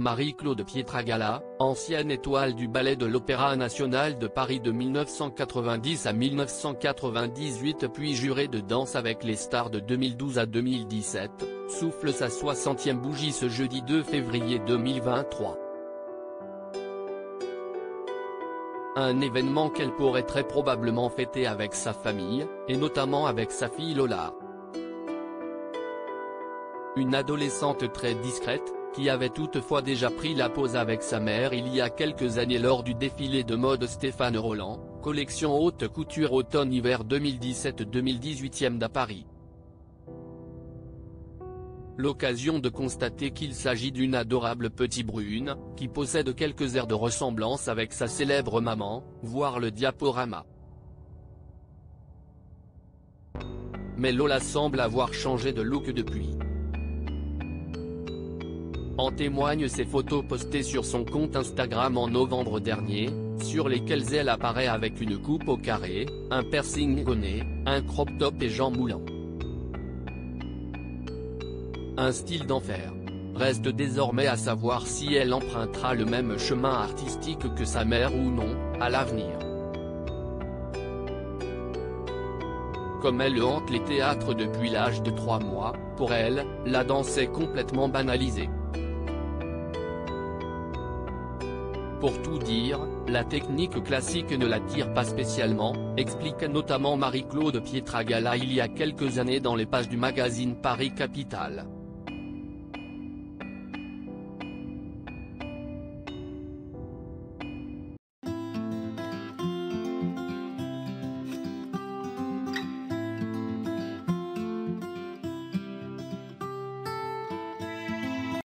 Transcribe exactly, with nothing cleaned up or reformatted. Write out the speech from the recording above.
Marie-Claude Pietragala, ancienne étoile du Ballet de l'Opéra National de Paris de mille neuf cent quatre-vingt-dix à mille neuf cent quatre-vingt-dix-huit puis jurée de Danse avec les stars de deux mille douze à deux mille dix-sept, souffle sa soixantième bougie ce jeudi deux février deux mille vingt-trois. Un événement qu'elle pourrait très probablement fêter avec sa famille, et notamment avec sa fille Lola. Une adolescente très discrète, qui avait toutefois déjà pris la pose avec sa mère il y a quelques années lors du défilé de mode Stéphane Roland, collection haute couture automne-hiver deux mille dix-sept deux mille dix-huit à Paris. L'occasion de constater qu'il s'agit d'une adorable petite brune, qui possède quelques airs de ressemblance avec sa célèbre maman, voir le diaporama. Mais Lola semble avoir changé de look depuis. En témoignent ces photos postées sur son compte Instagram en novembre dernier, sur lesquelles elle apparaît avec une coupe au carré, un piercing au nez, un crop top et jambes moulantes. Un style d'enfer. Reste désormais à savoir si elle empruntera le même chemin artistique que sa mère ou non, à l'avenir. Comme elle hante les théâtres depuis l'âge de trois mois, pour elle, la danse est complètement banalisée. Pour tout dire, la technique classique ne l'attire pas spécialement, explique notamment Marie-Claude Pietragala il y a quelques années dans les pages du magazine Paris Capitale.